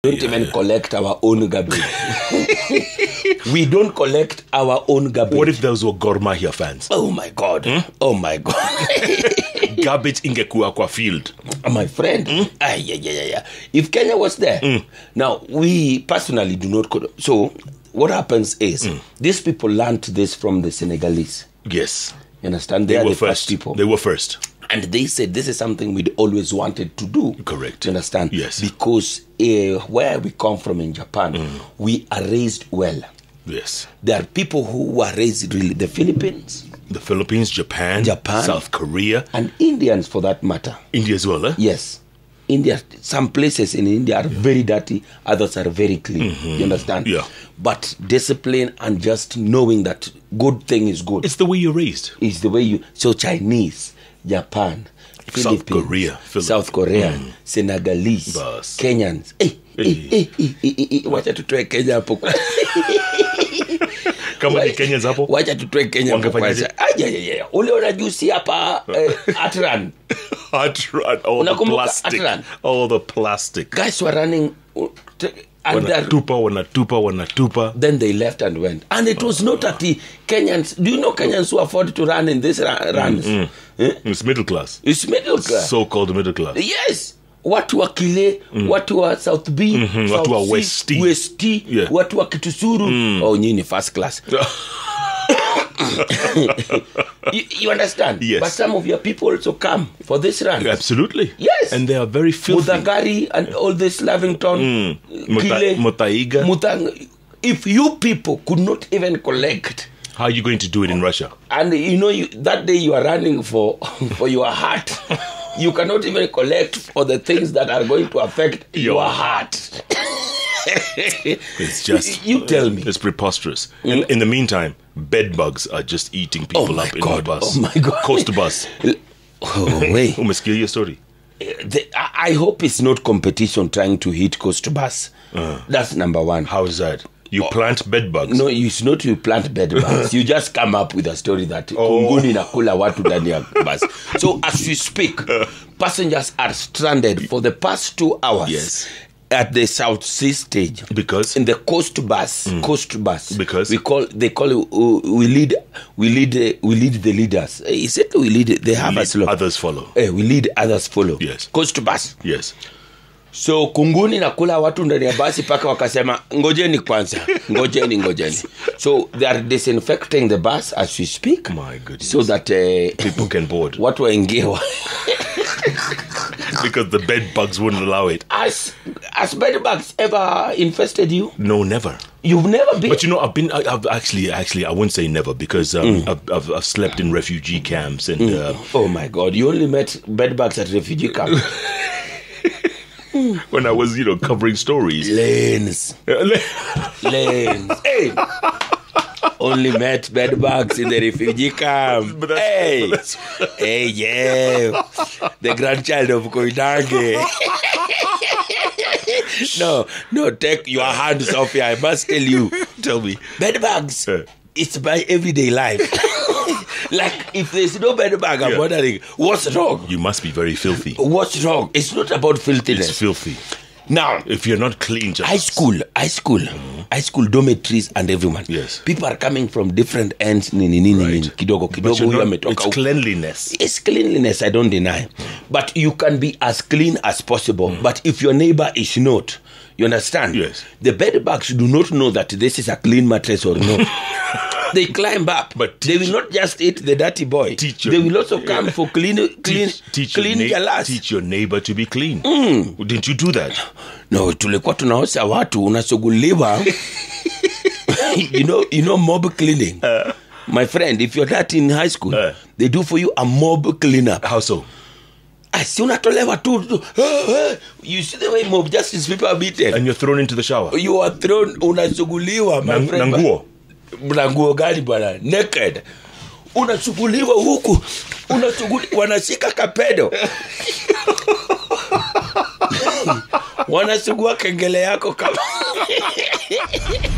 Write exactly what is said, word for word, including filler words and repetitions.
don't yeah. even collect our own garbage. We don't collect our own garbage. What if those were Gor Mahia fans? Oh my God. Hmm? Oh my God. Garbage ingekuwa kwa field. My friend. Hmm? Ah, yeah, yeah, yeah, yeah. If Kenya was there. Hmm. Now, we personally do not... Co- so, what happens is, hmm. these people learned this from the Senegalese. Yes. You understand? They, they were are the first. first people. They were first. And they said this is something we'd always wanted to do. Correct. You understand? Yes. Because uh, where we come from in Japan, mm. we are raised well. Yes. There are people who were raised really, the Philippines. The Philippines, Japan, Japan, South Korea. And Indians for that matter. India as well, eh? Yes. India, some places in India are yeah. very dirty, others are very clean. Mm-hmm. You understand? Yeah. But discipline and just knowing that good thing is good. It's the way you're raised. It's the way you... So Chinese, Japan, South Korea, South Korea, mm. Senegalese, Bus. Kenyans. Hey, hey, hey, hey, hey, hey. Wacha tutoe Kenya hapo. Kama ni Kenyans hapo? Wacha tutoe Kenya hapo kwanza. Aya ya ya. Ule unajusi hapa Atran. Atran. All the plastic. Atran. All the plastic. Guys were running... Wanatupa, wanatupa, wanatupa. Then they left and went. And it was not at the Kenyans. Do you know Kenyans who afford to run in these runs? Mm, mm. Eh? It's middle class. It's middle class. So-called middle class. Yes. Watu wa Kile, mm. watu wa South B, mm-hmm. South watu wa West T. West T, yeah. Watu wa Kitusuru. Mm. Oh, nyini first class. you, you understand? Yes. But some of your people also come for this run. Absolutely. Yes. And they are very filthy. Mudagari and all this Lavington, mm. Kile, Mutaiga. Mutang. If you people could not even collect... How are you going to do it in Russia? And you know, you, that day you are running for, for your heart. You cannot even collect for the things that are going to affect your, your heart. It's just... You tell me. It's preposterous. In, in the meantime, bedbugs are just eating people oh up in God. the bus. Oh my God. Coast bus. Oh, wait. Who must kill your story? The, I hope it's not competition trying to hit coast bus. Uh, That's number one. How is that? You oh, plant bedbugs? No, it's not you plant bedbugs. You just come up with a story that kunguni na kula watu ndani ya bus. So as we speak, passengers are stranded for the past two hours. Yes. At the South Sea stage, because in the coast bus, mm. coast bus, because we call they call it, uh, we lead, we lead, uh, we lead the leaders. Uh, is it we lead? They have we us slow. Others follow. Uh, we lead, others follow. Yes. Coast bus. Yes. So kunguni na kula watu ndani ya basi paka wakasema ngojeni kwanza, ngojeni ngojeni. So they are disinfecting the bus as we speak. My goodness. So that uh, people can board. Watu waingie. Because the bed bugs wouldn't allow it. Has has bed bugs ever infested you? No, never. You've never been. But you know, I've been. I've actually, actually, I wouldn't say never because um, mm. I've, I've, I've slept in refugee camps and. Mm. Uh, oh my God! You only met bed bugs at refugee camps. When I was, you know, covering stories. Lanes. Lanes. Hey. Only met bed bugs in the refugee camp. But that's, hey. But that's, hey, yeah. The grandchild of Koitange. no, no, take your hands off here. I must tell you. Tell me. Bed bugs. Uh. It's my everyday life. Like, if there's no bed bug, I'm yeah. wondering, what's wrong? You must be very filthy. What's wrong? It's not about filthiness. It's filthy. Now, if you're not clean, just... high school, high school, mm-hmm. high school dormitories and everyone. Yes. People are coming from different ends. Nini, nini, right. nini, kidogo, kidogo. Not, it's cleanliness. It's cleanliness, I don't deny. Mm. But you can be as clean as possible. Mm. But if your neighbor is not, you understand? Yes. The bed bugs do not know that this is a clean mattress or not. They climb up, but they will not just eat the dirty boy. Your, they will also come yeah. for clean, clean, teach, teach clean your na- galas. Teach your neighbor to be clean. Mm. Didn't you do that? No, tulikuwa tunaosha watu unasuguliwa. you know, you know mob cleaning. Uh, My friend, if you're that in high school, uh, they do for you a mob cleanup. How so? As unatolewa tu, you see the way mob justice people are beaten, and you're thrown into the shower. You are thrown, unasuguliwa, my Nang, friend. Nanguo. Nanguo gani bwana? Naked. Unasuguliwa huku, unasuguliwa, wanashika kapedo. Wanasugua kengele yako kama